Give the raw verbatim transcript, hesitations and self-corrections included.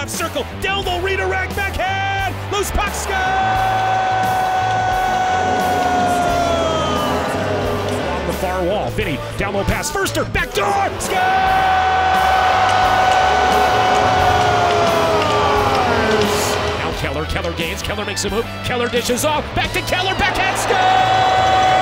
left circle. Down low, redirect, backhand. Loose puck, score! Along the far wall, Vinny, down low pass, Firster, back door, scores! Now Keller, Keller gains, Keller makes a move, Keller dishes off, back to Keller, backhand, score!